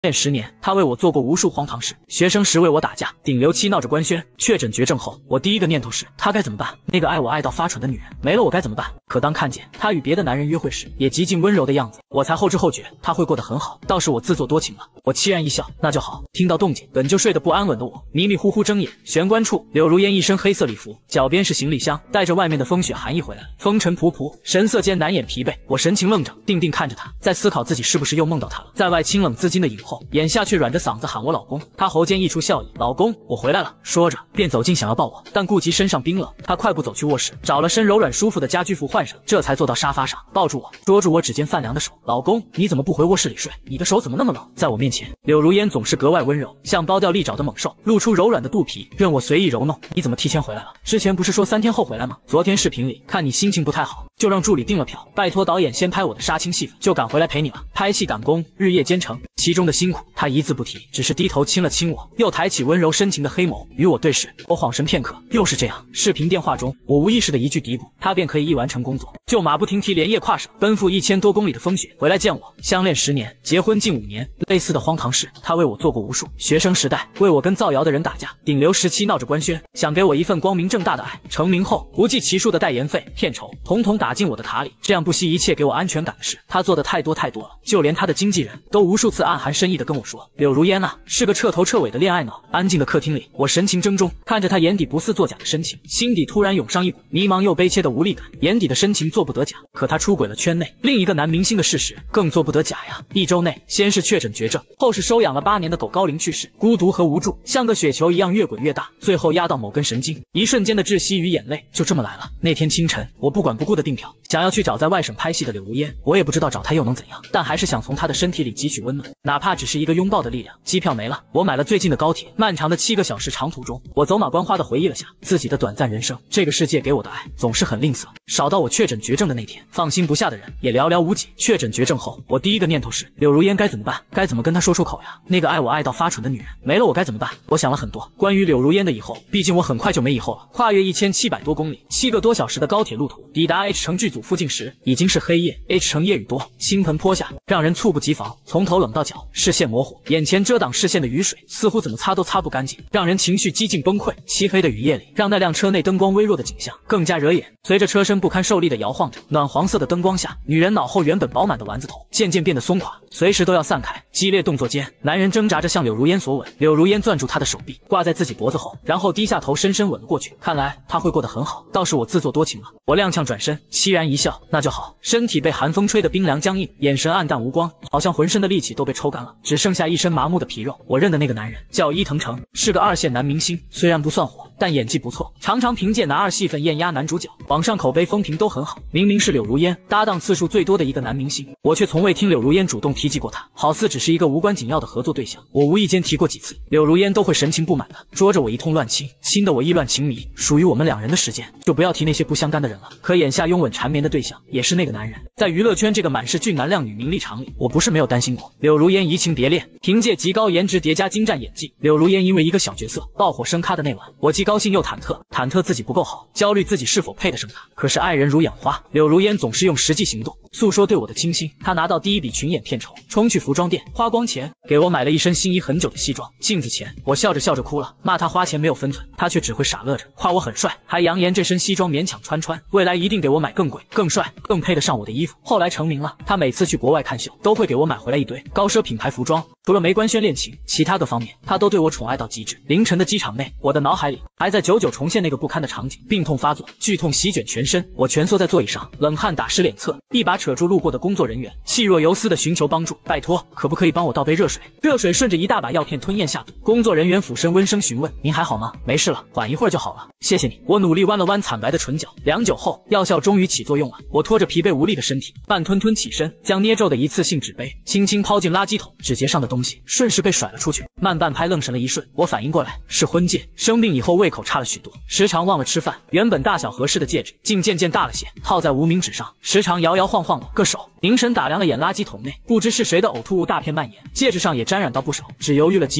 练10年，他为我做过无数荒唐事。学生时为我打架，顶流期闹着官宣，确诊绝症后，我第一个念头是他该怎么办？那个爱我爱到发蠢的女人没了，我该怎么办？可当看见他与别的男人约会时，也极尽温柔的样子，我才后知后觉，他会过得很好。倒是我自作多情了。我凄然一笑，那就好。听到动静，本就睡得不安稳的我，迷迷糊糊睁眼，玄关处，柳如烟一身黑色礼服，脚边是行李箱，带着外面的风雪寒意回来了，风尘仆仆，神色间难掩疲惫。我神情愣怔，定定看着他，在思考自己是不是又梦到他了。在外清冷自矜的影后，眼下却软着嗓子喊我老公。他喉间溢出笑意，老公，我回来了。说着便走近想要抱我，但顾及身上冰冷，他快步走去卧室，找了身柔软舒服的家居服换上，这才坐到沙发上，抱住我，捉住我指尖泛凉的手。老公，你怎么不回卧室里睡？你的手怎么那么冷？在我面前，柳如烟总是格外温柔，像剥掉利爪的猛兽，露出柔软的肚皮，任我随意揉弄。你怎么提前回来了？之前不是说3天后回来吗？昨天视频里看你心情不太好，就让助理订了票，拜托导演先拍我的杀青戏份，就赶回来陪你了。拍戏赶工，日夜兼程，其中的辛苦他一字不提，只是低头亲了亲我，又抬起温柔深情的黑眸与我对视。我恍神片刻，又是这样。视频电话中，我无意识的一句嘀咕，他便可以一完成工作，就马不停蹄连夜跨省，奔赴1000多公里的风雪回来见我。相恋10年，结婚近5年，类似的荒唐事他为我做过无数。学生时代为我跟造谣的人打架，顶流时期闹着官宣，想给我一份光明正大的爱，成名后不计其数的代言费片酬统统打进我的塔里，这样不惜一切给我安全感的事，他做的太多太多了。就连他的经纪人都无数次暗含深意的跟我说，柳如烟啊，是个彻头彻尾的恋爱脑。安静的客厅里，我神情怔重，看着他眼底不似作假的深情，心底突然涌上一股迷茫又悲切的无力感。眼底的深情做不得假，可他出轨了圈内另一个男明星的事实更做不得假呀。1周内，先是确诊绝症，后是收养了8年的狗高龄去世，孤独和无助像个雪球一样越滚越大，最后压到某根神经，一瞬间的窒息与眼泪就这么来了。那天清晨，我不管不顾的订票，想要去找在外省拍戏的柳如烟，我也不知道找她又能怎样，但还是想从她的身体里汲取温暖，哪怕只是一个拥抱的力量。机票没了，我买了最近的高铁，漫长的7个小时长途中，我走马观花的回忆了下自己的短暂人生。这个世界给我的爱总是很吝啬，少到我确诊绝症的那天，放心不下的人也寥寥无几。确诊绝症后，我第一个念头是柳如烟该怎么办？该怎么跟她说出口呀？那个爱我爱到发蠢的女人没了，我该怎么办？我想了很多关于柳如烟的以后，毕竟我很快就没以后了。跨越1700多公里，7个多小时的高铁路途，抵达 H 城剧组附近时，已经是黑夜。H 城夜雨多，倾盆泼下，让人猝不及防，从头冷到脚，视线模糊，眼前遮挡视线的雨水似乎怎么擦都擦不干净，让人情绪几近崩溃。漆黑的雨夜里，让那辆车内灯光微弱的景象更加惹眼。随着车身不堪受力的摇晃着，暖黄色的灯光下，女人脑后原本饱满的丸子头渐渐变得松垮，随时都要散开。激烈动作间，男人挣扎着向柳如烟索吻，柳如烟攥住他的手臂，挂在自己脖子后，然后低下头深深吻了过去。看来他会过得很好，倒是我自作多情了。我踉跄转身，凄然一笑，那就好。身体被寒风吹得冰凉僵硬，眼神暗淡无光，好像浑身的力气都被抽干了，只剩下一身麻木的皮肉。我认的那个男人叫伊藤诚，是个2线男明星，虽然不算火，但演技不错，常常凭借拿2戏份艳压男主角，网上口碑风评都很好。明明是柳如烟搭档次数最多的一个男明星，我却从未听柳如烟主动提及过他，好似只是一个无关紧要的合作对象。我无意间提过几次，柳如烟都会神情不满的捉着我一通乱亲，亲得我意乱情迷。属于我们2人的时间，就不要提那些不相干的人了。可眼下拥吻缠绵的对象也是那个男人。在娱乐圈这个满是俊男靓女名利场里，我不是没有担心过柳如烟移情别恋。凭借极高颜值叠加精湛演技，柳如烟因为一个小角色爆火升咖的那晚，我既高兴又忐忑，忐忑自己不够好，焦虑自己是否配得上他。可是爱人如眼花，柳如烟总是用实际行动诉说对我的倾心。她拿到第1笔群演片酬，冲去服装店花光钱，给我买了一身心仪很久的西装。镜子前，我笑着笑着哭了，骂她花钱没有分寸，她却只会傻乐着，夸我很帅，还扬言这身西装勉强穿，未来一定给我买更贵、更帅、更配得上我的衣服。后来成名了，她每次去国外看秀，都会给我买回来一堆高奢品牌服装。除了没官宣恋情，其他各方面她都对我宠爱到极致。凌晨的机场内，我的脑海里还在久久重现那个不堪的场景，病痛发作，剧痛席卷全身，我蜷缩在座椅上，冷汗打湿脸侧，一把扯住路过的工作人员，气若游丝的寻求帮助，拜托，可不可以帮我倒杯热水？热水顺着一大把药片吞咽下肚。工作人员俯身温声询问，您还好吗？没事了，缓一会儿就好了，谢谢你。我努力弯了弯惨白的唇角，良久后，药效终于起作用了。我拖着疲惫无力的身体，慢吞吞起身，将捏皱的一次性纸杯轻轻抛进垃圾桶，指节上的东西顺势被甩了出去。慢半拍，愣神了一瞬，我反应过来是婚戒。生病以后胃口差了许多，时常忘了吃饭，原本大小合适的戒指竟渐渐大了些，套在无名指上，时常摇摇晃晃的个手。凝神打量了眼垃圾桶内，不知是谁的呕吐物大片蔓延，戒指上也沾染到不少。只犹豫了几秒钟，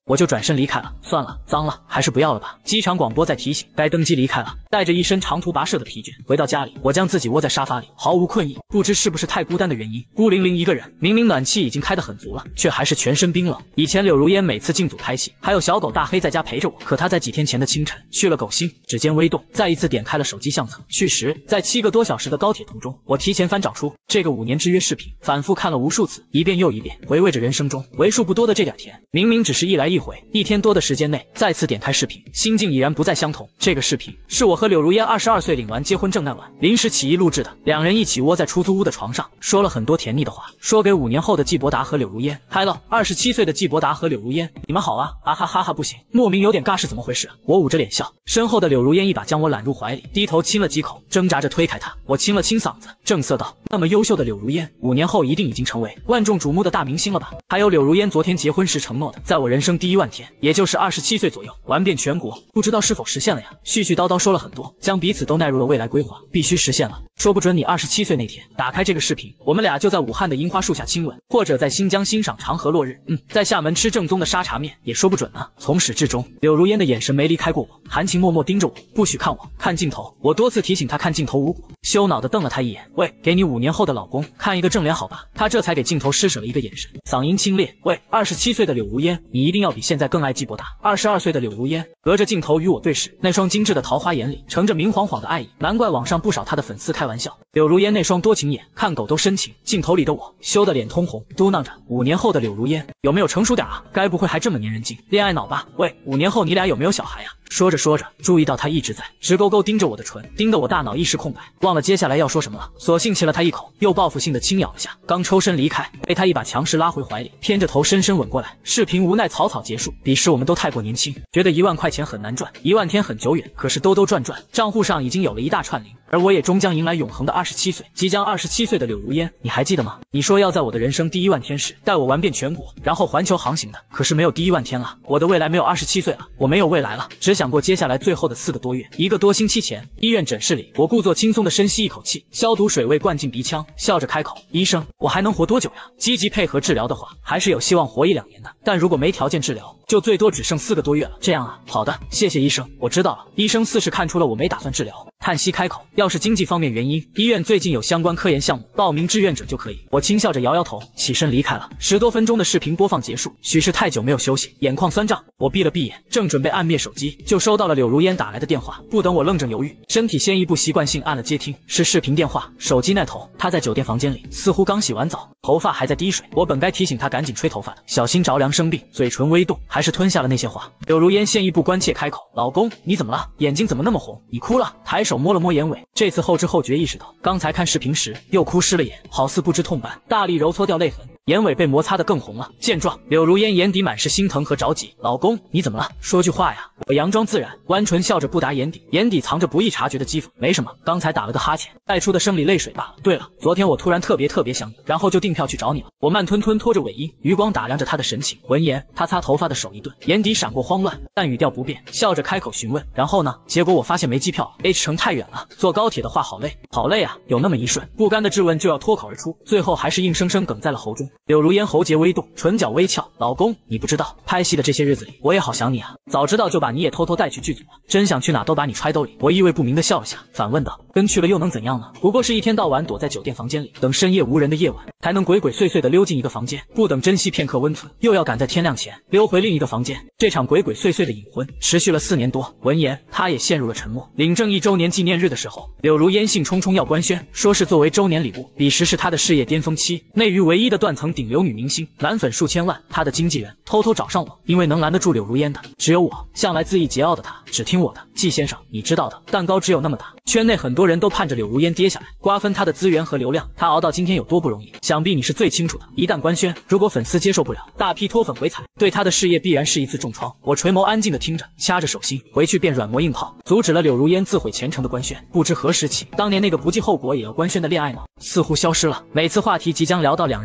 我就转身离开了。算了，脏了，还是不要了吧。机场广播在提醒该登机离开了。带着一身长途跋涉的疲倦回到家里，我将自己窝在沙发里，毫无困意。不知是不是太孤单的原因，孤零零一个人，明明暖气已经开得很足了，却还是全身冰冷。以前柳如烟每次进组拍戏，还有小狗大黑在家陪着我，可她在几天前的清晨去了狗星，指尖微动，再一次点开了手机相册。去时，在7个多小时的高铁途中，我提前翻找出这个5年之约视频，反复看了无数次，一遍又一遍，回味着人生中为数不多的这点甜。明明只是一来一回，1天多的时间内，再次点开视频，心境已然不再相同。这个视频是我和柳如烟22岁领完结婚证那晚临时起意录制的，两人一起窝在出租屋的床上，说了很多甜腻的话，说给5年后的季伯达和柳如烟。嗨了，27岁的季伯达和柳如烟，你们好啊！啊哈哈哈，不行，莫名有点尬是怎么回事？我捂着脸笑，身后的柳如烟一把将我揽入怀里，低头亲了几口，挣扎着推开他。我清了清嗓子，正色道：那么优秀的柳如烟，5年后一定已经成为万众瞩目的大明星了吧？还有柳如烟昨天结婚时承诺的，在我人生第1万天，也就是27岁左右，玩遍全国，不知道是否实现了呀？絮絮叨叨说了很多，将彼此都纳入了未来规划，必须实现了。说不准你27岁那天打开这个视频，我们俩就在武汉的樱花树下亲吻，或者在新疆欣赏长河落日，在厦门吃正宗的沙茶面，也说不准呢。从始至终，柳如烟的眼神没离开过我，含情脉脉盯着我，不许看我，看镜头。我多次提醒她看镜头无果，羞恼地瞪了她一眼。喂，给你5年后的老公看一个正脸好吧？她这才给镜头施舍了一个眼神，嗓音清冽。喂，27岁的柳如烟，你一定要比现在更爱季伯达。22岁的柳如烟隔着镜头与我对视，那双精致的桃花眼里盛着明晃晃的爱意，难怪网上不少她的粉丝开玩笑。柳如烟那双多情眼，看狗都深情。镜头里的我羞得脸通红，嘟囔着5年后的柳如烟有没有成熟点啊？该不会还这么粘人精，恋爱脑吧？喂，5年后你俩有没有小孩呀？说着说着，注意到他一直在直勾勾盯着我的唇，盯得我大脑一时空白，忘了接下来要说什么了，索性亲了他一口，又报复性的轻咬了下。刚抽身离开，被他一把强势拉回怀里，偏着头深深吻过来。视频无奈草草结束。彼时我们都太过年轻，觉得1万块钱很难赚，1万天很久远，可是兜兜转转，账户上已经有了一大串零，而我也终将迎来永恒的27岁。即将27岁的柳如烟，你还记得吗？你说要在我的人生第1万天时带我玩遍全国，然后环球航行的，可是没有第1万天了，我的未来没有27岁了，我没有未来了，只想过接下来最后的4个多月。1个多星期前，医院诊室里，我故作轻松地深吸一口气，消毒水味灌进鼻腔，笑着开口：医生，我还能活多久呀？积极配合治疗的话，还是有希望活1、2年的，但如果没条件治疗，就最多只剩4个多月了。这样啊，好的，谢谢医生，我知道了。医生似是看出了我没打算治疗，叹息开口：要是经济方面原因，医院最近有相关科研项目，报名志愿者就可以。我轻笑着摇摇头，起身离开了。10多分钟的视频播放结束，许是太久没有休息，眼眶酸胀。我闭了闭眼，正准备按灭手机，就收到了柳如烟打来的电话。不等我愣怔犹豫，身体先一步习惯性按了接听，是视频电话。手机那头，她在酒店房间里，似乎刚洗完澡，头发还在滴水。我本该提醒她赶紧吹头发的，小心着凉生病。嘴唇微动，还是吞下了那些话。柳如烟先一步关切开口：老公，你怎么了？眼睛怎么那么红？你哭了？抬手摸了摸眼尾，这次后知后觉意识到，刚才看视频时又哭湿了眼，好似不知痛般，大力揉搓掉泪痕，眼尾被摩擦得更红了。见状，柳如烟眼底满是心疼和着急：老公，你怎么了？说句话呀！我佯装自然，弯唇笑着不答眼底，眼底藏着不易察觉的讥讽。没什么，刚才打了个哈欠，带出的生理泪水罢了。对了，昨天我突然特别想你，然后就订票去找你了。我慢吞吞拖着尾音，余光打量着他的神情。闻言，他擦头发的手一顿，眼底闪过慌乱，但语调不变，笑着开口询问：然后呢？结果我发现没机票 ，H 城太远了，坐高铁的话好累，好累啊！有那么一瞬，不甘的质问就要脱口而出，最后还是硬生生哽在了喉中。柳如烟喉结微动，唇角微翘：老公，你不知道，拍戏的这些日子里，我也好想你啊！早知道就把你也偷偷带去剧组了，真想去哪都把你揣兜里。我意味不明的笑了下，反问道：跟去了又能怎样呢？不过是一天到晚躲在酒店房间里，等深夜无人的夜晚，才能鬼鬼祟祟的溜进一个房间，不等珍惜片刻温存，又要赶在天亮前溜回另一个房间。这场鬼鬼祟祟的隐婚持续了4年多。闻言，他也陷入了沉默。领证1周年纪念日的时候，柳如烟兴冲冲要官宣，说是作为周年礼物。彼时是她的事业巅峰期，内娱唯一的断层顶流女明星，男粉数千万。她的经纪人偷偷找上我，因为能拦得住柳如烟的只有我。向来恣意桀骜的她，只听我的。季先生，你知道的，蛋糕只有那么大，圈内很多人都盼着柳如烟跌下来，瓜分她的资源和流量。她熬到今天有多不容易，想必你是最清楚的。一旦官宣，如果粉丝接受不了，大批脱粉回踩，对她的事业必然是一次重创。我垂眸安静地听着，掐着手心，回去便软磨硬泡，阻止了柳如烟自毁前程的官宣。不知何时起，当年那个不计后果也要官宣的恋爱脑似乎消失了。每次话题即将聊到2人的隐婚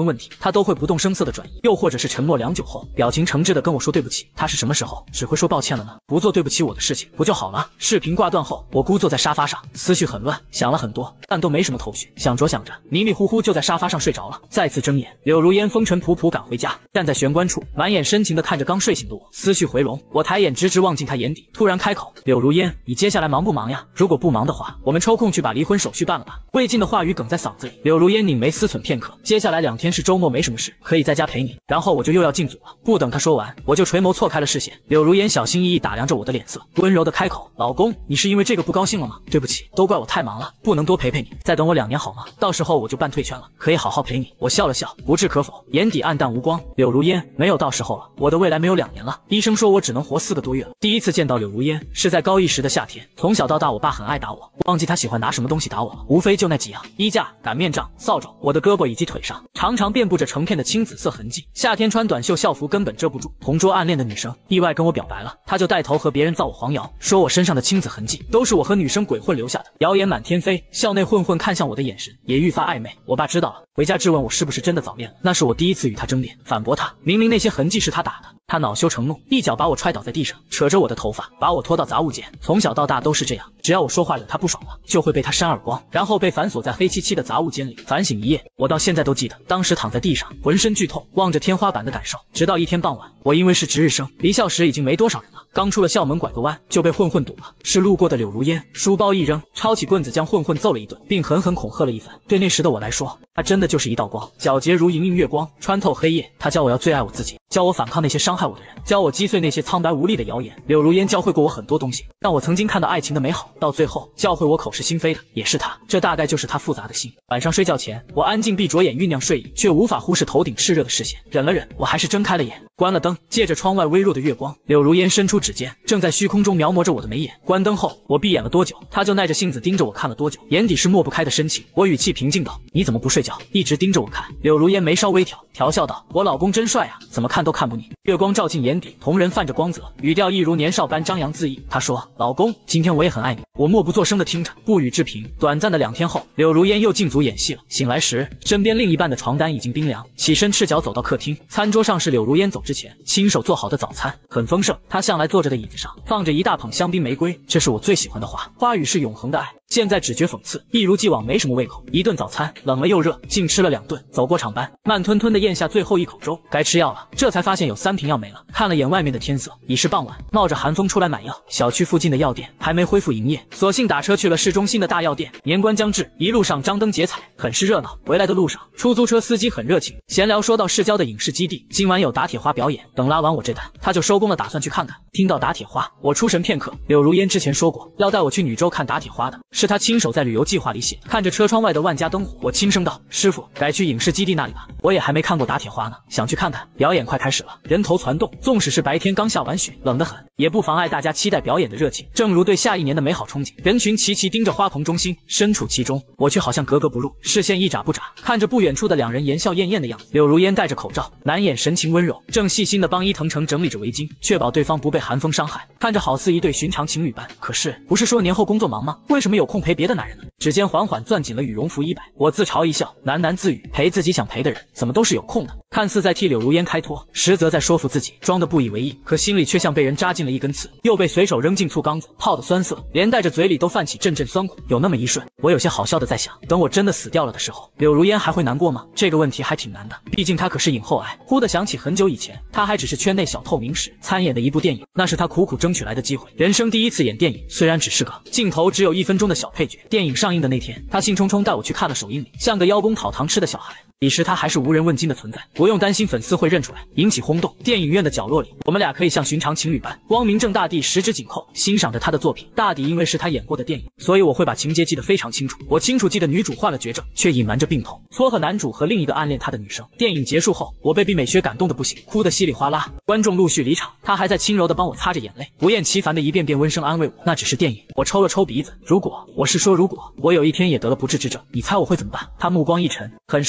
婚问题，他都会不动声色的转移，又或者是沉默良久后，表情诚挚的跟我说对不起。他是什么时候只会说抱歉了呢？不做对不起我的事情不就好了？视频挂断后，我孤坐在沙发上，思绪很乱，想了很多，但都没什么头绪。想着想着，迷迷糊糊就在沙发上睡着了。再次睁眼，柳如烟风尘仆仆赶回家，站在玄关处，满眼深情的看着刚睡醒的我，思绪回笼。我抬眼直直望进他眼底，突然开口：“柳如烟，你接下来忙不忙呀？如果不忙的话，我们抽空去把离婚手续办了吧。”未尽的话语哽在嗓子里。柳如烟拧眉思忖片刻，接下来2天是周末，没什么事，可以在家陪你。然后我就又要进组了。不等他说完，我就垂眸错开了视线。柳如烟小心翼翼打量着我的脸色，温柔的开口：“老公，你是因为这个不高兴了吗？对不起，都怪我太忙了，不能多陪陪你。再等我2年好吗？到时候我就办退圈了，可以好好陪你。”我笑了笑，不置可否，眼底暗淡无光。柳如烟，没有到时候了，我的未来没有2年了。医生说我只能活4个多月了。第一次见到柳如烟是在高1时的夏天，从小到大我爸很爱打我，忘记他喜欢拿什么东西打我了，无非就那几样：衣架、擀面杖、扫帚。我的胳膊以及腿上常常遍布着成片的青紫色痕迹，夏天穿短袖校服根本遮不住。同桌暗恋的女生意外跟我表白了，他就带头和别人造我黄谣，说我身上的青紫痕迹都是我和女生鬼混留下的，谣言满天飞。校内混混看向我的眼神也愈发暧昧。我爸知道了，回家质问我是不是真的早恋了。那是我第一次与他争辩，反驳他，明明那些痕迹是他打的。他恼羞成怒，一脚把我踹倒在地上，扯着我的头发把我拖到杂物间。从小到大都是这样，只要我说话惹他不爽了，就会被他扇耳光，然后被反锁在黑漆漆的杂物间里反省一夜。我到现在都记得当时躺在地上浑身剧痛，望着天花板的感受。直到一天傍晚，我因为是值日生，离校时已经没多少人了，刚出了校门拐个弯就被混混堵了。是路过的柳如烟，书包一扔，抄起棍子将混混揍了一顿，并狠狠恐吓了一番。对那时的我来说，他真的就是一道光，皎洁如莹莹月光，穿透黑夜。他教我要最爱我自己，教我反抗那些伤害我的人，教我击碎那些苍白无力的谣言。柳如烟教会过我很多东西，让我曾经看到爱情的美好，到最后教会我口是心非的也是他。这大概就是他复杂的心。晚上睡觉前，我安静闭着眼酝酿睡意，却无法忽视头顶炽热的视线。忍了忍，我还是睁开了眼，关了灯，借着窗外微弱的月光，柳如烟伸出指尖，正在虚空中描摹着我的眉眼。关灯后，我闭眼了多久，他就耐着性子盯着我看了多久，眼底是抹不开的深情。我语气平静道：“你怎么不睡觉，一直盯着我看？”柳如烟眉梢微挑，调笑道：“我老公真帅啊，怎么看都看不腻。”月光照进眼底，瞳仁泛着光泽，语调一如年少般张扬恣意。他说：“老公，今天我也很爱你。”我默不作声地听着，不予置评。短暂的2天后，柳如烟又进组演戏了。醒来时，身边另一半的床单已经冰凉，起身赤脚走到客厅，餐桌上是柳如烟走之前亲手做好的早餐，很丰盛。她向来坐着的椅子上放着一大捧香槟玫瑰，这是我最喜欢的花，花语是永恒的爱。现在只觉讽刺，一如既往没什么胃口。一顿早餐冷了又热，竟吃了2顿。走过场班，慢吞吞地咽下最后一口粥，该吃药了。这才发现有3瓶药没了。看了眼外面的天色，已是傍晚，冒着寒风出来买药。小区附近的药店还没恢复营业，索性打车去了市中心的大药店。年关将至，一路上张灯结彩，很是热闹。回来的路上，出租车司机很热情，闲聊说到市郊的影视基地今晚有打铁花表演，等拉完我这单，他就收工了，打算去看看。听到打铁花，我出神片刻。柳如烟之前说过要带我去女州看打铁花的，是他亲手在旅游计划里写。看着车窗外的万家灯火，我轻声道：“师傅，改去影视基地那里吧，我也还没看过打铁花呢，想去看看。”表演快开始了，人头攒动，纵使是白天刚下完雪，冷得很，也不妨碍大家期待表演的热情，正如对下一年的美好憧憬。人群齐齐盯着花棚中心，身处其中，我却好像格格不入，视线一眨不眨，看着不远处的2人言笑晏晏的样子。柳如烟戴着口罩，难掩神情温柔，正细心地帮伊藤诚整理着围巾，确保对方不被寒风伤害，看着好似一对寻常情侣般。可是，不是说年后工作忙吗？为什么有空陪别的男人呢？指尖缓缓攥紧了羽绒服衣摆，我自嘲一笑，喃喃自语：陪自己想陪的人，怎么都是有空的。看似在替柳如烟开脱，实则在说服自己，装得不以为意，可心里却像被人扎进了一根刺，又被随手扔进醋缸子，泡得酸涩，连带着嘴里都泛起阵阵酸苦。有那么一瞬，我有些好笑的在想，等我真的死掉了的时候，柳如烟还会难过吗？这个问题还挺难的，毕竟她可是影后癌。忽地想起很久以前，她还只是圈内小透明时参演的一部电影，那是她苦苦争取来的机会，人生第一次演电影，虽然只是个镜头只有1分钟的小配角。电影上映的那天，她兴冲冲带我去看了首映礼，像个邀功讨糖吃的小孩。彼时他还是无人问津的存在，不用担心粉丝会认出来引起轰动。电影院的角落里，我们俩可以像寻常情侣般光明正大地十指紧扣，欣赏着他的作品。大抵因为是他演过的电影，所以我会把情节记得非常清楚。我清楚记得女主患了绝症，却隐瞒着病痛，撮合男主和另一个暗恋他的女生。电影结束后，我被毕美学感动得不行，哭得稀里哗啦。观众陆续离场，他还在轻柔地帮我擦着眼泪，不厌其烦地一遍遍温声安慰我，那只是电影。我抽了抽鼻子，如果我有一天也得了不治之症，你猜我会怎么办？他目光一沉，很是不满我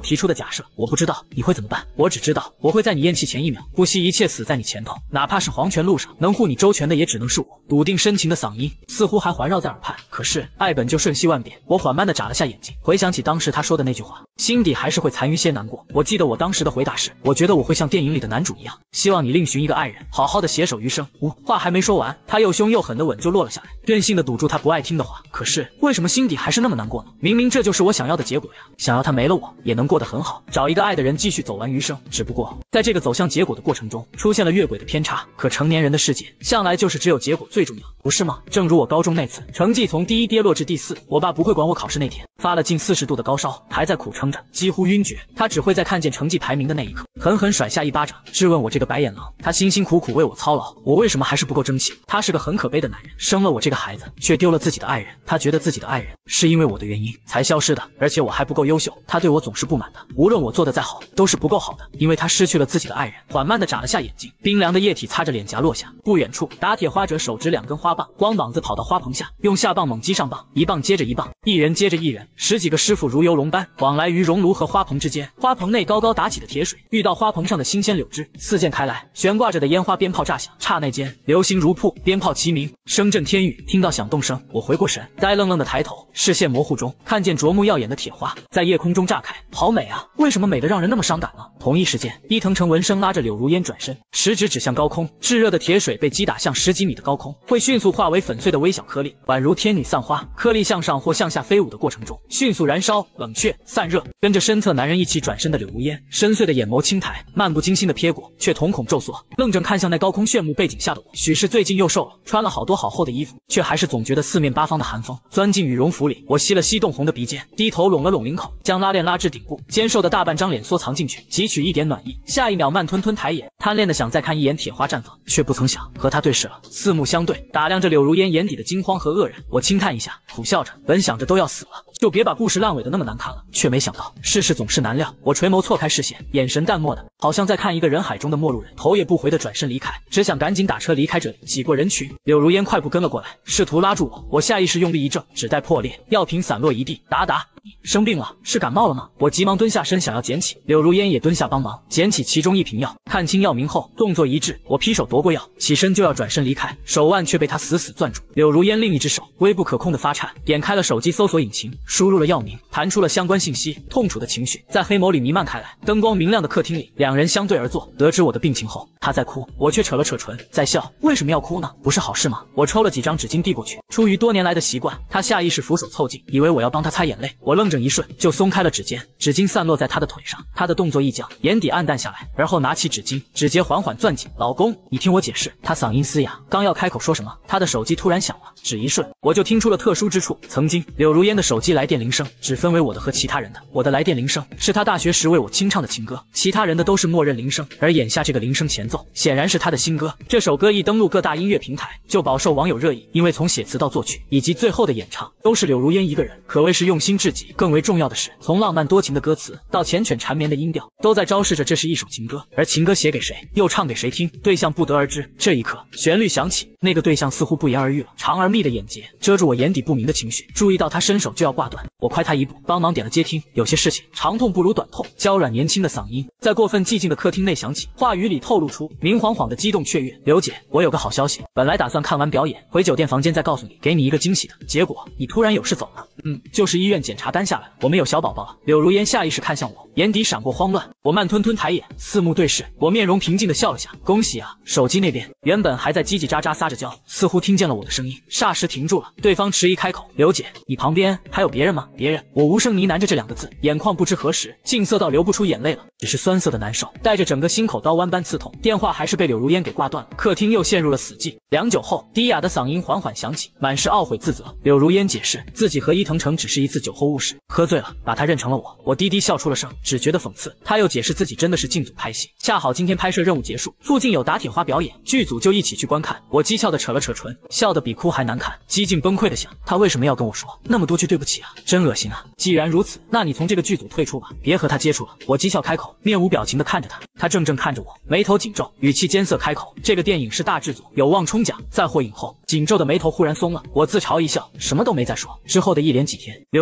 提出的假设，我不知道你会怎么办，我只知道我会在你咽气前1秒不惜一切死在你前头，哪怕是黄泉路上能护你周全的也只能是我。笃定深情的嗓音似乎还环绕在耳畔，可是爱本就瞬息万变。我缓慢地眨了下眼睛，回想起当时他说的那句话，心底还是会残余些难过。我记得我当时的回答是，我觉得我会像电影里的男主一样，希望你另寻一个爱人，好好的携手余生。话还没说完，他又凶又狠的吻就落了下来，任性的堵住他不爱听的话。可是为什么心底还是那么难过呢？明明这就是我想要的结果呀，想要他没了我也能过得很好，找一个爱的人继续走完余生。只不过在这个走向结果的过程中，出现了越轨的偏差。可成年人的世界向来就是只有结果最重要，不是吗？正如我高中那次，成绩从第1跌落至第4，我爸不会管我考试那天发了近40度的高烧，还在苦撑着，几乎晕厥。他只会在看见成绩排名的那一刻，狠狠甩下一巴掌，质问我这个白眼狼。他辛辛苦苦为我操劳，我为什么还是不够争气？他是个很可悲的男人，生了我这个孩子，却丢了自己的爱人。他觉得自己的爱人是因为我的原因才消失的，而且我还不够优秀，他对我总是不满的，无论我做的再好，都是不够好的，因为他失去了自己的爱人。缓慢地眨了下眼睛，冰凉的液体擦着脸颊落下。不远处，打铁花者手执2根花棒，光膀子跑到花棚下，用下棒猛击上棒，一棒接着一棒，一人接着一人，10几个师傅如游龙般往来于熔炉和花棚之间。花棚内高高打起的铁水遇到花棚上的新鲜柳枝，四溅开来，悬挂着的烟花鞭炮炸响，刹那间流星如瀑，鞭炮齐鸣，声震天宇。听到响动声，我回过神，呆愣愣的抬头，视线模糊中看见灼目耀眼的铁花在夜空中炸开，好美啊！为什么美得让人那么伤胆呢？同一时间，伊藤诚闻声拉着柳如烟转身，食指指向高空，炙热的铁水被击打向10几米的高空，会迅速化为粉碎的微小颗粒，宛如天女散花。颗粒向上或向下飞舞的过程中，迅速燃烧、冷却、散热。跟着身侧男人一起转身的柳如烟，深邃的眼眸轻抬，漫不经心的瞥过，却瞳孔骤缩，愣怔看向那高空炫目背景下的我。许是最近又瘦了，穿了好多好厚的衣服，却还是总觉得四面八方的寒风钻进羽绒服里。我吸了吸冻红的鼻尖，低头拢了拢领口，将拉链拉至顶部，尖瘦的大半张脸缩藏进去，汲取一点暖意。下一秒慢吞吞抬眼，贪恋的想再看一眼铁花绽放，却不曾想和他对视了。四目相对，打量着柳如烟眼底的惊慌和愕然。我轻叹一下，苦笑着，本想着都要死了，就别把故事烂尾的那么难看了，却没想到世事总是难料。我垂眸错开视线，眼神淡漠的，好像在看一个人海中的陌路人，头也不回的转身离开，只想赶紧打车离开这里，挤过人群。柳如烟快步跟了过来，试图拉住我，我下意识用力一挣，纸袋破裂，药瓶散落一地。达达，你生病了？是感冒了吗？我急忙蹲下身想要捡起，柳如烟也蹲下帮忙捡起其中一瓶药，看清药名后，动作一致，我劈手夺过药，起身就要转身离开，手腕却被他死死攥住。柳如烟另一只手微不可控的发颤，点开了手机搜索引擎，输入了药名，弹出了相关信息。痛楚的情绪在黑眸里弥漫开来。灯光明亮的客厅里，两人相对而坐。得知我的病情后，他在哭，我却扯了扯唇，在笑。为什么要哭呢？不是好事吗？我抽了几张纸巾递过去，出于多年来的习惯，他下意识扶手凑近，以为我要帮他擦眼泪。我愣怔一瞬，就松开了指尖，纸巾散落在他的腿上。他的动作一僵，眼底暗淡下来，而后拿起纸巾，指节缓缓攥紧。老公，你听我解释。他嗓音嘶哑，刚要开口说什么，他的手机突然响了，只一瞬，我就听出了特殊之处。曾经柳如烟的手机来电铃声只分为我的和其他人的，我的来电铃声是他大学时为我清唱的情歌，其他人的都是默认铃声。而眼下这个铃声前奏显然是他的新歌。这首歌一登陆各大音乐平台，就饱受网友热议，因为从写词到作曲以及最后的演唱都是柳如烟一个人，可谓是用心至极。更为重要的是，从浪漫多情的歌词到缱绻缠绵的音调，都在昭示着这是一首情歌。而情歌写给谁，又唱给谁听，对象不得而知。这一刻，旋律响起，那个对象似乎不言而喻了，长而密的眼睫遮住我眼底不明的情绪。注意到他伸手就要挂断，我快他一步，帮忙点了接听。有些事情长痛不如短痛。娇软年轻的嗓音在过分寂静的客厅内响起，话语里透露出明晃晃的激动雀跃。刘姐，我有个好消息，本来打算看完表演回酒店房间再告诉你，给你一个惊喜的，结果你突然有事走了。就是医院检查单下来，我们有小宝宝了。柳如烟下意识看向我，眼底闪过慌乱。我慢吞吞抬眼，四目对视，我面容平静地笑了下，恭喜啊！手机那边原本还在叽叽喳喳撒着娇，似乎听见了我的声音，霎时停住了。对方迟疑开口，刘姐，你旁边还有别人吗？别人。我无声呢喃着这2个字，眼眶不知何时静色到流不出眼泪了，只是酸涩的难受，带着整个心口刀剜般刺痛。电话还是被柳如烟给挂断了，客厅又陷入了死寂。良久后，低哑的嗓音缓缓响起，满是懊悔自责。柳如烟解释，自己和伊藤诚只是一次酒后误事，喝醉了，把他认成了我。我低低笑出了声，只觉得讽刺。他又解释自己真的是进组拍戏，恰好今天拍摄任务结束，附近有打铁花表演，剧组就一起去观看。我讥诮的扯了扯唇，笑得比哭还难看，几近崩溃的想，他为什么要跟我说那么多句对不起啊？真恶心啊！既然如此，那你从这个剧组退出吧，别和他接触了。我讥笑开口，面无表情的看着他，他怔怔看着我，眉头紧皱，语气艰涩开口，这个电影是大制作，有望冲奖，再获影后。紧皱的眉头忽然松了，我自嘲一笑，什么都没再说。之后的一连几天，柳如烟跟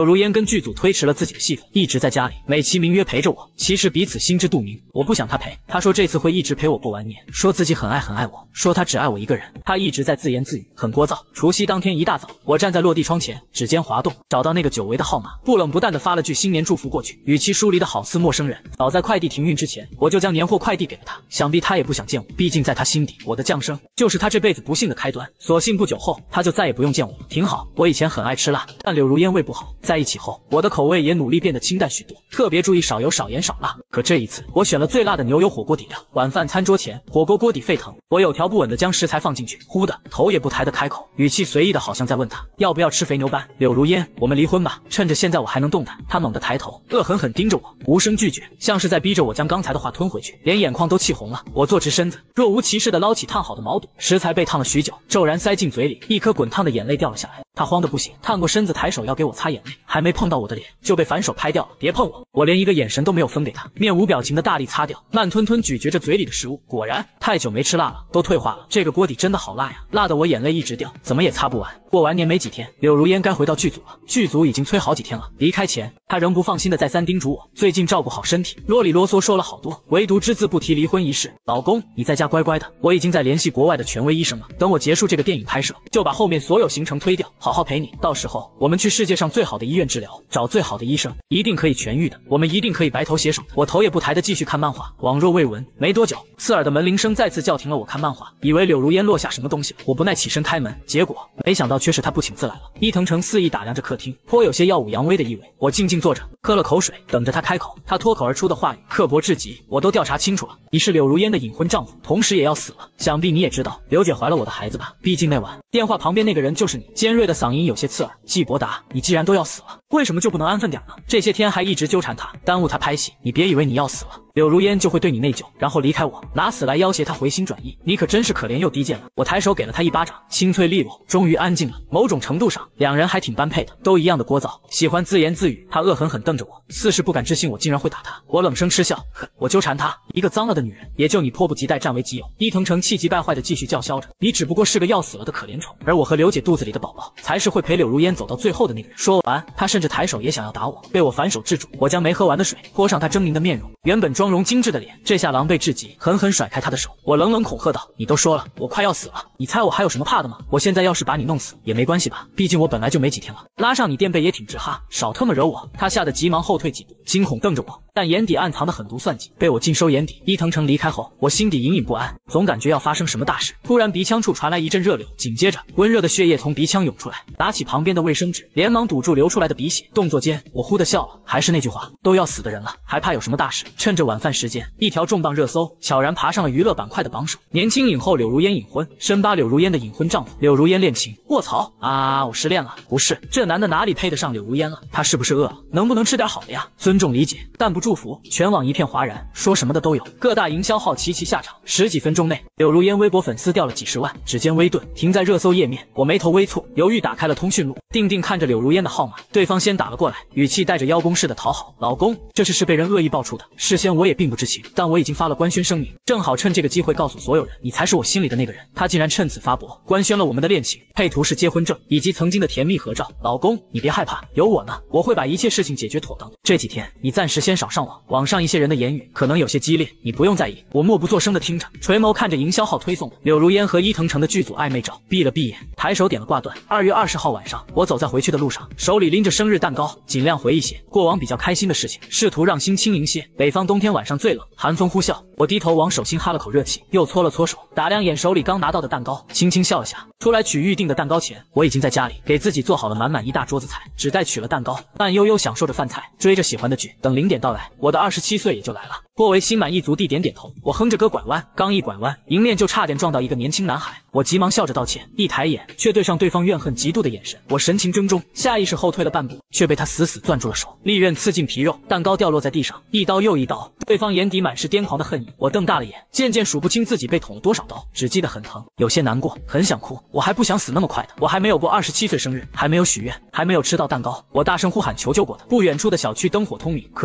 剧组推迟了自己的戏份，一直在家里美其名曰陪着我，其实彼此心知肚明。我不想他陪，他说这次会一直陪我过完年，说自己很爱我，说他只爱我一个人。他一直在自言自语，很聒噪。除夕当天一大早，我站在落地窗前，指尖滑动，找到那个久违的号码，不冷不淡地发了句新年祝福过去，语气疏离的好似陌生人。早在快递停运之前，我就将年货快递给了他，想必他也不想见我，毕竟在他心底，我的降生就是他这辈子不幸的开端。所幸不久后，他就再也不用见我了，挺好。我以前很爱吃辣，但柳如烟胃不好，在一起后，我的口味也努力变得清淡许多，特别注意少油、少盐、少辣。可这一次，我选了最辣的牛油火锅底料。晚饭餐桌前，火锅锅底沸腾，我有条不紊地将食材放进去，忽的头也不抬地开口，语气随意的好像在问他要不要吃肥牛斑。柳如烟，我们离婚吧，趁着现在我还能动弹。他猛地抬头，恶狠狠盯着我，无声拒绝，像是在逼着我将刚才的话吞回去，连眼眶都气红了。我坐直身子，若无其事地捞起烫好的毛肚，食材被烫了许久，骤然塞进嘴里，一颗滚烫的眼泪掉了下来。他慌得不行，探过身子抬手要给我擦眼泪，还没碰到我的脸，就被反手拍掉了。别碰我！我连一个眼神都没有分给他，面无表情的大力擦掉，慢吞吞咀嚼着嘴里的食物。果然，太久没吃辣了，都退化了。这个锅底真的好辣呀，辣得我眼泪一直掉，怎么也擦不完。过完年没几天，柳如烟该回到剧组了，剧组已经催好几天了。离开前，他仍不放心的再三叮嘱我，最近照顾好身体，啰里啰嗦说了好多，唯独只字不提离婚一事。老公，你在家乖乖的，我已经在联系国外的权威医生了，等我结束这个电影拍摄，就把后面所有行程推掉，好好陪你。到时候我们去世界上最好的医院治疗，找最好的医生，一定可以痊愈的，我们一定可以白头偕老。我头也不抬的继续看漫画，网若未闻。没多久，刺耳的门铃声再次叫停了我看漫画，以为柳如烟落下什么东西了，我不耐起身开门，结果没想到却是他不请自来了。伊藤诚肆意打量着客厅，颇有些耀武扬威的意味。我静静坐着，喝了口水，等着他开口。他脱口而出的话语刻薄至极，我都调查清楚了，你是柳如烟的隐婚丈夫，同时也要死了。想必你也知道，刘姐怀了我的孩子吧？毕竟那晚电话旁边那个人就是你。尖锐的嗓音有些刺耳。季伯达，你既然都要死了，为什么就不能安分点呢？这些天还一直纠缠他，耽误他拍戏。你别以为你要死了，柳如烟就会对你内疚，然后离开我，拿死来要挟他回心转意。你可真是可怜又低贱了。我抬手给了他一巴掌，清脆利落，终于安静了。某种程度上，两人还挺般配的，都一样的聒噪，喜欢自言自语。他恶狠狠瞪着我，似是不敢置信我竟然会打他。我冷声嗤笑，哼，我纠缠他，一个脏了的女人，也就你迫不及待占为己有。伊藤诚气急败坏的继续叫嚣着，你只不过是个要死了的可怜虫，而我和刘姐肚子里的宝宝才是会陪柳如烟走到最后的那个人。说完，他甚至抬手也想要打我，被我反手制住。我将没喝完的水泼上他狰狞的面容，原本妆容精致的脸这下狼狈至极，狠狠甩开他的手。我冷冷恐吓道，你都说了我快要死了，你猜我还有什么怕的吗？我现在要是把你弄死也没关系吧，毕竟我本来就没几天了，拉上你垫背也挺值哈，少他妈惹我。他吓得急忙后退几步，惊恐瞪着我，但眼底暗藏的狠毒算计被我尽收眼底。伊藤诚离开后，我心底隐隐不安，总感觉要发生什么大事。突然鼻腔处传来一阵热流，紧接着温热的血液从鼻腔涌出来，拿起旁边的卫生纸连忙堵住流出来的鼻血。动作间我忽地笑了，还是那句话，都要死的人了，还怕有什么大事？趁着晚饭时间，一条重磅热搜悄然爬上了娱乐板块的榜首。年轻影后柳如烟隐婚，深扒柳如烟的隐婚丈夫。柳如烟恋情，卧槽啊！我失恋了。不是，这男的哪里配得上柳如烟了？他是不是饿了？能不能吃点好的呀？尊重理解，但不祝福。全网一片哗然，说什么的都有，各大营销号齐齐下场。十几分钟内，柳如烟微博粉丝掉了几十万。指尖微顿，停在热搜页面，我眉头微蹙，犹豫打开了通讯录，定定看着柳如烟的号码。对方先打了过来，语气带着邀功似的讨好，老公，这事是被人恶意爆出的，事先我也并不知情，但我已经发了官宣声明，正好趁这个机会告诉所有人，你才是我心里的那个人。他竟然趁此发博，官宣了我们的恋情，配图是结婚证以及曾经的甜蜜合照。老公，你别害怕，有我呢，我会把一切事情解决妥当的。这几天你暂时先少上网，网上一些人的言语可能有些激烈，你不用在意。我默不作声的听着，垂眸看着营销号推送的柳如烟和伊藤诚的剧组暧昧照，闭了闭眼，抬手点了挂断。2月20号晚上，我走在回去的路上，手里拎着生日蛋糕，尽量回忆些过往比较开心的事情，试图让心轻盈些。北方冬天晚上最冷，寒风呼啸，我低头往手心哈了口热气，又搓了搓手，打量眼手里刚拿到的蛋糕，轻轻笑了下。出来取预定的蛋糕前，我已经在家里给自己做好了满满一大桌子菜，只待取了蛋糕，慢悠悠享受着饭菜，追着喜欢的剧。等0点到来，我的27岁也就来了。颇为心满意足地点点头，我哼着歌拐弯，刚一拐弯，迎面就差点撞到一个年轻男孩。我急忙笑着道歉，一抬眼却对上对方怨恨嫉妒的眼神。我神情怔忡，下意识后退了半步，却被他死死攥住了手，利刃刺进皮肉，蛋糕掉落在地上，一刀又一刀。对方眼底满是癫狂的恨意。我瞪大了眼，渐渐数不清自己被捅了多少刀，只记得很疼，有些难过，很想哭。我还不想死那么快的，我还没有过27岁生日，还没有许愿，还没有吃到蛋糕。我大声呼喊求救过的，不远处的小区灯火通明，可是没有人来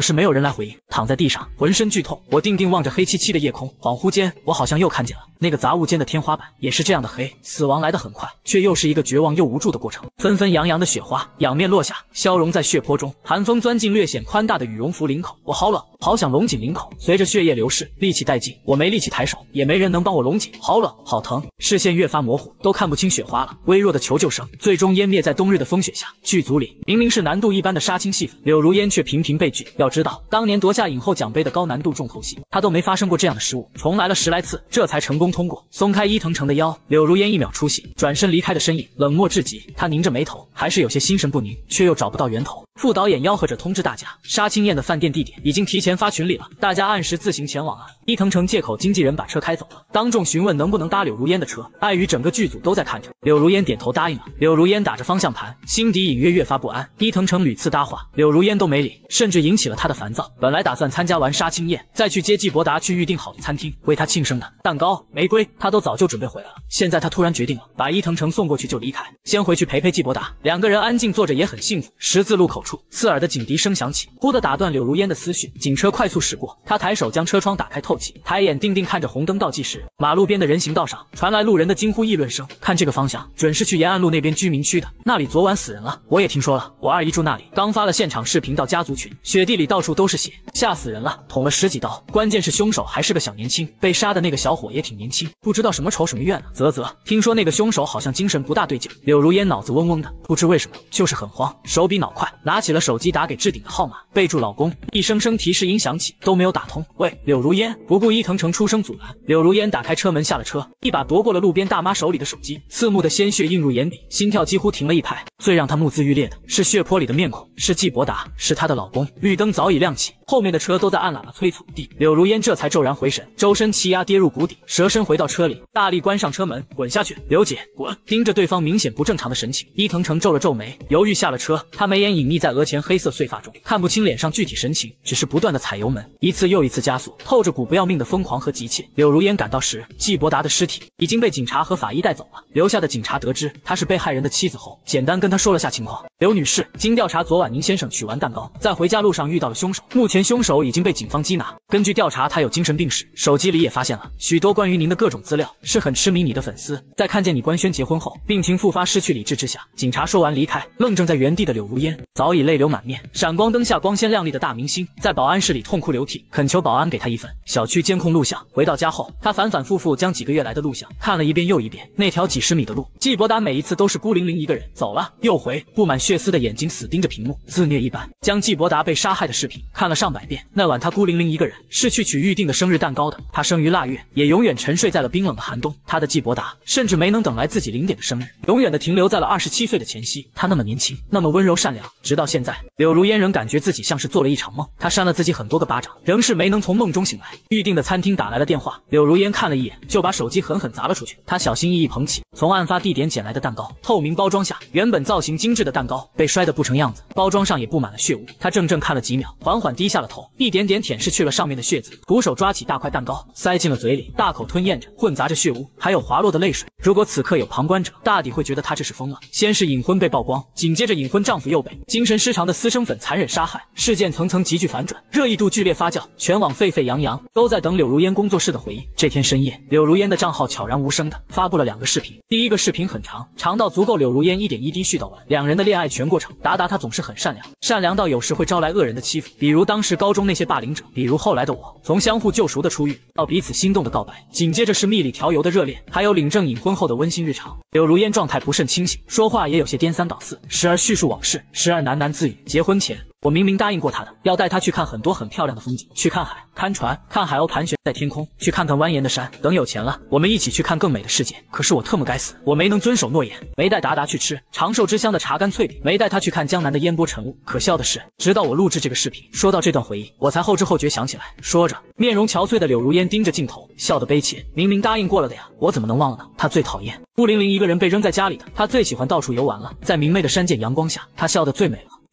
来回应。躺在地上，浑身剧痛，我定定望着黑漆漆的夜空，恍惚间，我好像又看见了那个杂物间的天花板，也是这样的黑。死亡来得很快，却又是一个绝望又无助的过程。纷纷扬扬的雪花仰面落下，消融在血泊中，寒风钻进略显宽大的羽绒服领口，我好冷，好想拢紧领口。随着血液流逝，力气殆尽，我没力气抬手，也没人能帮我拢紧，好冷，好疼，视线越发模糊，都看不清雪花了。微弱的求救声最终湮灭在冬日的风雪下。剧组里明明是难度一般的杀青戏份，柳如烟却频频被拒。要知道，当年夺下影后奖杯的高难度重头戏，她都没发生过这样的失误，重来了10来次，这才成功通过。松开伊藤诚的腰，柳如烟一秒出戏，转身离开的身影冷漠至极。她拧着眉头，还是有些心神不宁，却又找不到源头。副导演吆喝着通知大家，杀青宴的饭店地点已经提前发群里了，大家按时自行前往啊。伊藤诚借口经纪人把车开走了，当众询问能不能搭柳如烟的车。碍于整个剧组都在看着，柳如烟点头答应了。柳如烟打着方向盘，心底隐约越发不安。伊藤诚屡次搭话，柳如烟都没理，甚至引起了他的烦躁。本来打算参加完杀青宴，再去接纪伯达去预定好的餐厅，为他庆生的蛋糕、玫瑰，他都早就准备回来了。现在他突然决定了，把伊藤诚送过去就离开，先回去陪陪纪伯达。两个人安静坐着也很幸福。十字路口处，刺耳的警笛声响起，忽地打断柳如烟的思绪。警车快速驶过，他抬手将车窗打开透气，抬眼定定看着红灯倒计时。马路边的人行道上传来路人的惊呼议论声，看这个方向，准是去延安路那边居民区的，那里昨晚死人了。我也听说了，我二姨住那里，刚发了现场视频到家族群，雪地里到处都是血，吓死人了，捅了10几刀，关键是凶手还是个小年轻，被杀的那个小伙也挺年轻，不知道什么仇什么怨呢。听说那个凶手好像精神不大对劲。柳如烟脑子嗡嗡的，不知为什么就是很慌，手比脑快，拿起了手机打给置顶的号码，备注老公。一声声提示音响起，都没有打通。喂，柳如烟。不顾伊藤诚出声阻拦，柳如烟打开车门下了车，一把夺过了路边大妈手里的手机，刺目的鲜血映入眼底，心跳几乎停了一拍。最让他目眦欲裂的是血泊里的面孔，是纪伯达，是她的老公。绿灯早已亮起，后面的车都在按喇叭催促。柳如烟这才骤然回神，周身气压跌入谷底，蛇身回到车里，大力关上车门，滚下去，刘姐滚！盯着对方明显不正常的神情，伊藤诚皱了皱眉，犹豫下了车。他眉眼隐匿在额前黑色碎发中，看不清脸上具体神情，只是不断的踩油门，一次又一次加速，透着股不要命的疯狂和急切。柳如烟赶到时，纪伯达的尸体已经被警察和法医带走了。留下的警察得知他是被害人的妻子后，简单跟他说了下情况。刘女士，经调查，昨晚您先生取完蛋糕，在回家路上遇到了凶手，目前凶手已经被警方缉拿。根据调查，他有精神病史，手机里也发现了许多关于您的各种资料，是很痴迷你的粉丝。在看见你官宣结婚后，病情复发，失去理智之下，警察说完离开。愣怔在原地的柳如烟早已泪流满面，闪光灯下光鲜亮丽的大明星，在保安室里痛哭流涕，恳求保安给他一份小区监控录像。回到家后，他反反复复将几个月来的录像看了一遍又一遍。那条几十米的路，纪伯达每一次都是孤零零一个人走了又回，布满血丝的眼睛死盯着屏幕，自虐一般将纪伯达被杀害的视频看了上百遍。那晚他孤零零一个人，是去取预定的生日蛋糕的。他生于腊月，也永远沉睡在了冰冷的寒冬。他的纪伯达甚至没能等来自己0点的生日，永远的停留在了27岁的前夕。他那么年轻，那么温柔善良，直到现在，柳如烟仍感觉自己像是做了一场梦。他扇了自己很多个巴掌，仍是没能从梦中醒来。预定的餐厅打来了电话，柳如烟看了一眼，就把手机狠狠砸了出去。他小心翼翼捧起从案发地点捡来的蛋糕，透明包装下原本造型精致的蛋糕被摔得不成样子，包装上也布满了血污。他怔怔看了几秒，缓缓低下了头，一点点舔舐去了上面的血渍，徒手抓起大块蛋糕塞进了嘴里，大口吞咽着，混杂着血污，还有滑落的泪水。如果此刻有旁观者，大抵会觉得他这是疯了。先是隐婚被曝光，紧接着隐婚丈夫又被精神失常的私生粉残忍杀害，事件层层急剧反转，热议度剧烈发酵，全网沸沸扬扬，都在等柳如烟工作室的回应。这天深夜，柳如烟的账号悄然无声的发布了2个视频。第一个视频很长，长到足够柳如烟一点一滴絮叨完两人的恋爱全过程。达达他总是很善良，善良到有时会招来恶人的欺负，比如当时高中那些霸凌者，比如后来的我。从相互救赎的初遇到彼此心动的告白，紧接着是蜜里调油的热恋，还有领证隐婚后的温馨日常。柳如烟状态不甚清醒，说话也有些颠三倒四，时而叙述往事，时而喃喃自语。结婚前我明明答应过他的，要带他去看很多很漂亮的风景，去看海、看船、看海鸥盘旋在天空，去看看蜿蜒的山。等有钱了，我们一起去看更美的世界。可是我特么该死，我没能遵守诺言，没带达达去吃长寿之乡的茶干脆饼，没带他去看江南的烟波晨雾。可笑的是，直到我录制这个视频，说到这段回忆，我才后知后觉想起来。说着，面容憔悴的柳如烟盯着镜头，笑得悲切。明明答应过了的呀，我怎么能忘了呢？他最讨厌孤零零一个人被扔在家里的，他最喜欢到处游玩了。在明媚的山涧阳光下，他笑得最美了。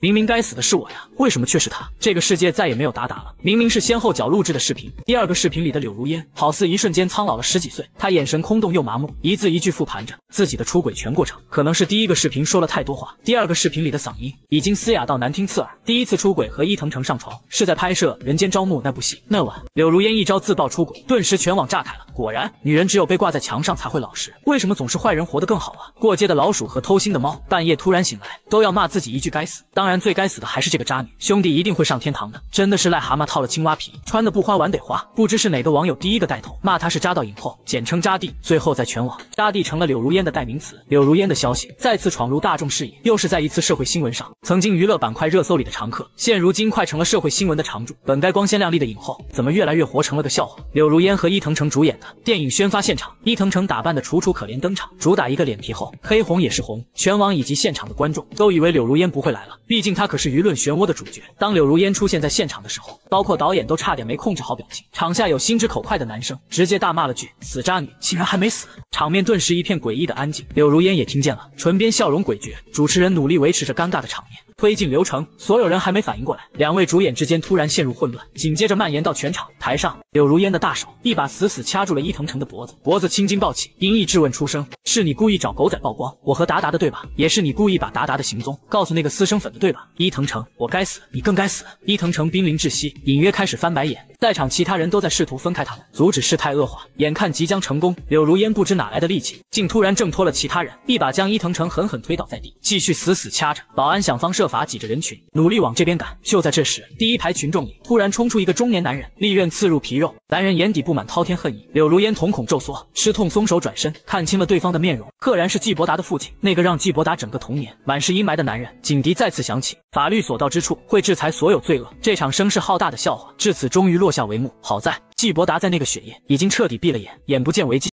明明该死的是我呀，为什么却是他？这个世界再也没有达达了。明明是先后脚录制的视频，第二个视频里的柳如烟好似一瞬间苍老了10几岁，她眼神空洞又麻木，一字一句复盘着自己的出轨全过程。可能是第一个视频说了太多话，第二个视频里的嗓音已经嘶哑到难听刺耳。第一次出轨和伊藤诚上床是在拍摄《人间招募》那部戏，那晚柳如烟一招自曝出轨，顿时全网炸开了。果然，女人只有被挂在墙上才会老实，为什么总是坏人活得更好啊？过街的老鼠和偷腥的猫，半夜突然醒来都要骂自己一句该死。当然，最该死的还是这个渣女，兄弟一定会上天堂的。真的是癞蛤蟆套了青蛙皮，穿的不花碗得花。不知是哪个网友第一个带头骂她是渣到影后，简称渣弟。最后在全网，渣弟成了柳如烟的代名词。柳如烟的消息再次闯入大众视野，又是在一次社会新闻上。曾经娱乐板块热搜里的常客，现如今快成了社会新闻的常驻。本该光鲜亮丽的影后，怎么越来越活成了个笑话？柳如烟和伊藤诚主演的电影宣发现场，伊藤诚打扮的楚楚可怜登场，主打一个脸皮厚，黑红也是红。全网以及现场的观众都以为柳如烟不会来了，毕竟她可是舆论漩涡的主角。当柳如烟出现在现场的时候，包括导演都差点没控制好表情。场下有心直口快的男生直接大骂了句死渣女，竟然还没死。场面顿时一片诡异的安静，柳如烟也听见了，唇边笑容诡谲。主持人努力维持着尴尬的场面，推进流程，所有人还没反应过来，两位主演之间突然陷入混乱，紧接着蔓延到全场。台上，柳如烟的大手一把死死掐住了伊藤诚的脖子，脖子青筋暴起，阴翳质问出声：是你故意找狗仔曝光我和达达的对吧？也是你故意把达达的行踪告诉那个私生粉的对吧？伊藤诚，我该死，你更该死。伊藤诚濒临窒息，隐约开始翻白眼，在场其他人都在试图分开他们，阻止事态恶化。眼看即将成功，柳如烟不知哪来的力气，竟突然挣脱了其他人，一把将伊藤诚狠狠推倒在地，继续死死掐着。保安想方设法挤着人群，努力往这边赶。就在这时，第一排群众里突然冲出一个中年男人，利刃刺入皮肉。男人眼底布满滔天恨意，柳如烟瞳孔骤缩，吃痛松手转身，看清了对方的面容，赫然是纪伯达的父亲，那个让纪伯达整个童年满是阴霾的男人。警笛再次响起，法律所到之处会制裁所有罪恶。这场声势浩大的笑话至此终于落下帷幕。好在纪伯达在那个雪夜已经彻底闭了眼，眼不见为净。